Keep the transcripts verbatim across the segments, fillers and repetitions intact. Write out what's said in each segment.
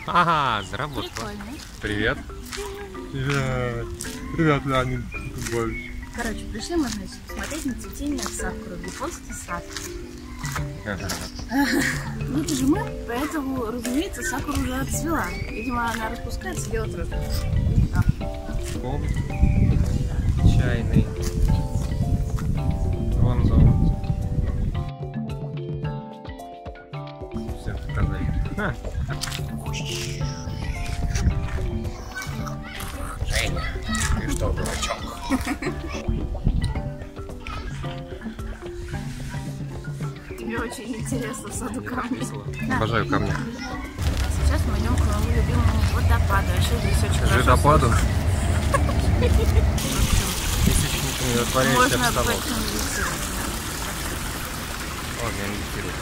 Ага, заработала. Прикольно. Привет. Привет. Привет, Леонид Григорьевич. Короче, пришли мы, значит, смотреть на цветение сакуры в японский сад. Ну, это же мы, поэтому, разумеется, сакура уже отцвела. Видимо, она распускается, делать распуск. Ком чайный. Вон зон. Все показали. Женя, ты что, дурачок? Тебе очень интересно в саду камни. Да. Обожаю камни. Сейчас мы идем к моему любимому водопаду. Вообще здесь очень хорошо. Водопаду? Можно об этом медитировать. Ладно, я медитирую.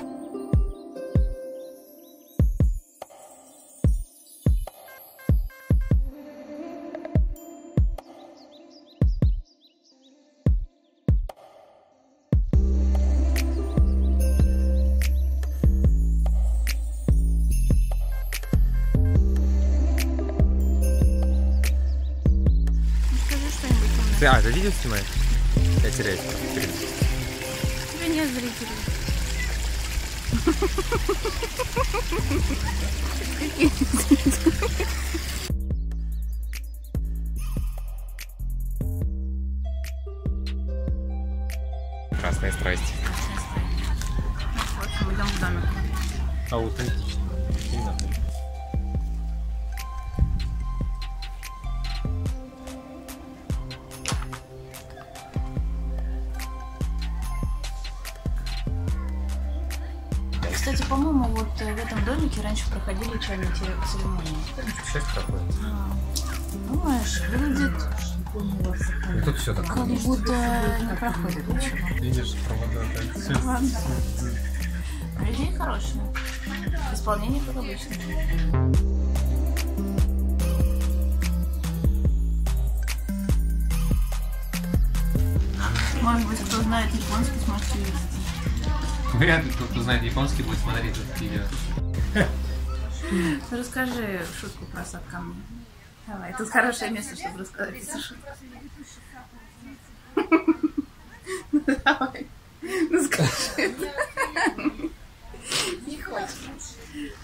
Ты, а, ты видео снимаешь? Я теряюсь. У тебя нет зрителей. Какие зрители? Красная страсть. В общем, идем в домик. Аутентично. Именно. Кстати, по-моему, вот в этом домике раньше проходили чайные церемонии. Сейчас проходит. А, думаешь, выглядит И тут все так. как будто не проходит ничего. Видишь, провода так. Ладно. Людей хорошие. Исполнение как обычно. Может быть, кто знает японский, сможет увидеть. Вряд ли кто-то знает японский, будет смотреть это видео. Расскажи шутку про сад камня. Давай, тут хорошее место, чтобы рассказать эту шутку. Ну давай, ну скажи. Не хочешь.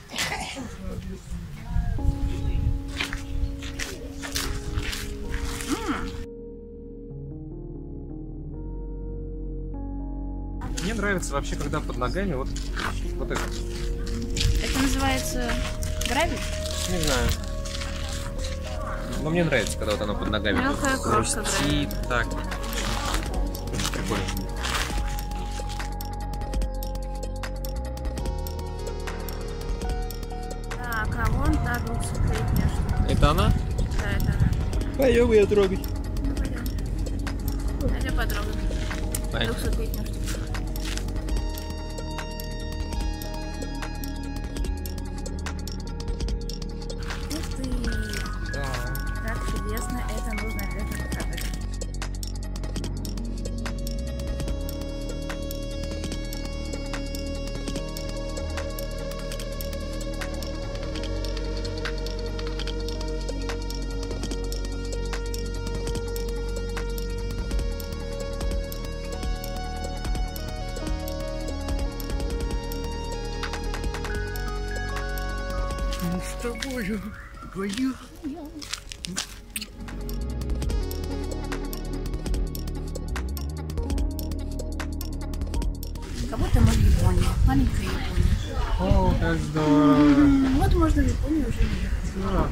Мне нравится вообще, когда под ногами вот, вот это. Это называется гравий? Не знаю. Но мне нравится, когда вот оно под ногами Мелкая крошка хрустит, так. Очень прикольно. Так, а вон та двухсотлетняя штука. Это она? Да, это она. Пойдем ее трогать. Ну, пойдем. Пойдем потрогаем. Двухсотлетняя штука. Ух ты! Да. Как чудесно, это нужно обязательно показать. Мы с тобою вдвоем. Как будто мы в Японии. Маленькая Япония. О, как здорово. М, Вот можно в Японию уже ехать. Да.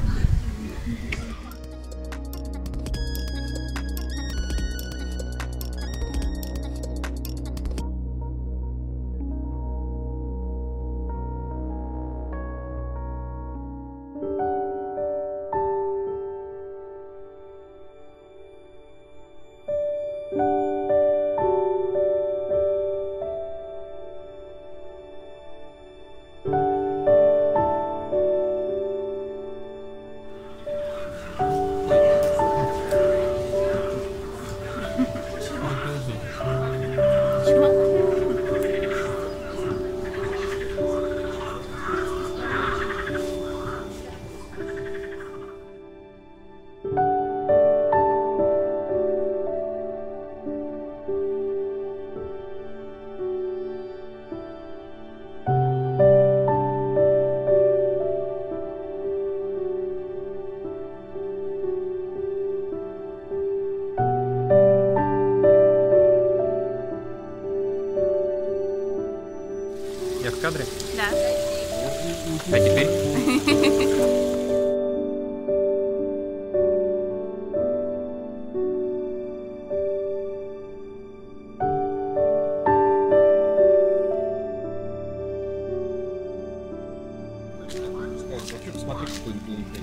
Пошли посмотри, какой инопланетянин.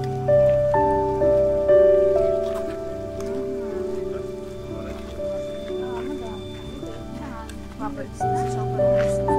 Папа сначала подумал, что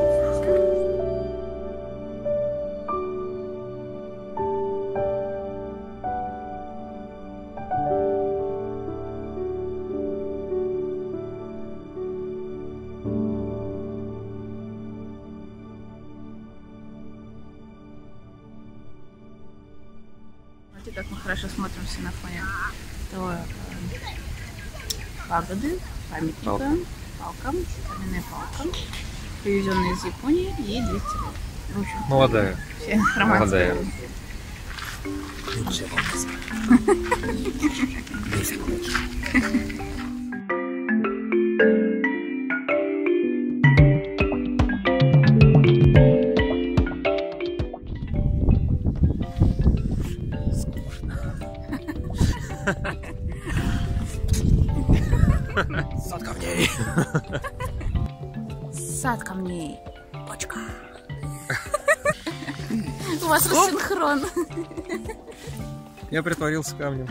смотрите, как мы хорошо смотримся на фоне того, э, пагоды, памятника, Палка. палка, каменная палка, привезенная из Японии, ей двести лет. В общем, Молодая. все информация. Молодая. Сад камней. Сад камней. Почка. У вас рассинхрон. Я притворился камнем.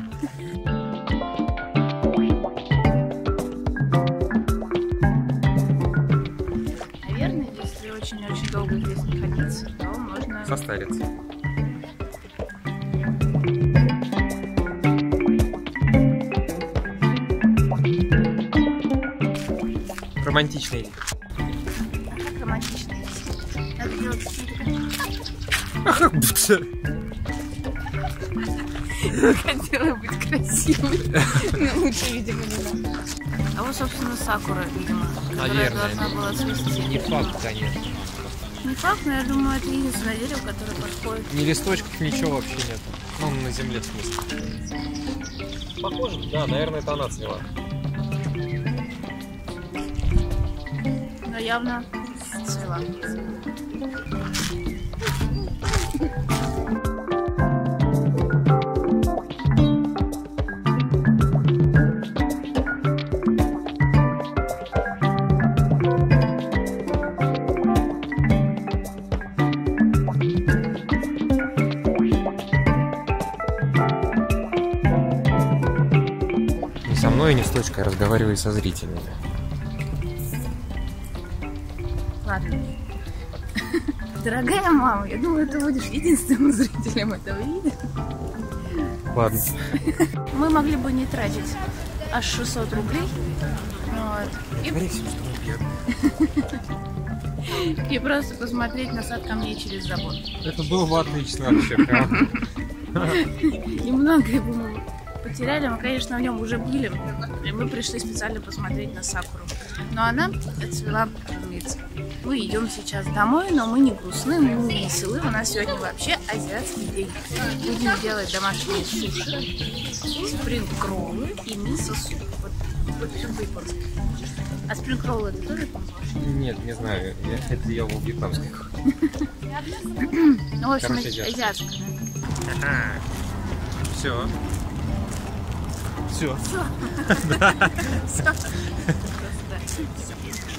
Наверное, если очень-очень долго здесь находиться, то можно... Состариться. Романтичный. Как романтично. Надо делать... Хотела быть красивой, но лучше, видимо, не надо. А вот, собственно, сакура, видимо, которая Наверное. должна была цвести. Не факт, конечно. Не факт, но я думаю, это единственное дерево, которое подходит. Ни листочков, ничего вообще нет. Ну, на земле в смысле. Похоже, да, наверное, это она цвела. Но явно цвела. Не со мной, не с точкой, разговаривай со зрителями. Ладно. Дорогая мама, я думаю, ты будешь единственным зрителем этого видео. Ладно. Мы могли бы не тратить аж шестьсот рублей. Вот. И, Говори всем, что мы бьем. и просто посмотреть на сад камней через забор. Это было бы отлично вообще, прям. Немного бы мы потеряли, мы, конечно, в нем уже были. И мы пришли специально посмотреть на сакуру. Но она отцвела, разумеется. Мы идем сейчас домой, но мы не грустны, мы не веселы. У нас сегодня вообще азиатский день. Будем делать домашние суши, спринг-роллы и мисо-суп. Вот, вот все по-японски. А спринг-роллы это тоже японский? Нет, не знаю. Я это ел в вьетнамской. Ну, в общем, Короче, азиатская. азиатская. Все. Все. Все. Да. Все.